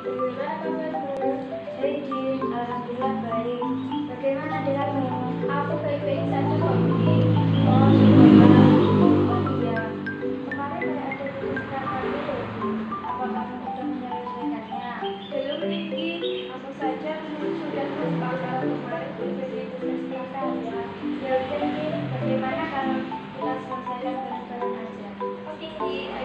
Bagaimana kabarmu? Hai Din, alhamdulillah baik. Bagaimana denganmu? Aku baik-baik saja kok Din. Oh syukurlah. Oh iya, kemarin ada tugas rapat itu. Apa kamu sudah menyelesaikannya? Belum Ringgi, aku saja sudah lupa kalau kemarin diberi tugas prakarya. Ya udah Din, bagaimana kalau kita selesaikan bareng-bareng aja? Oke Din.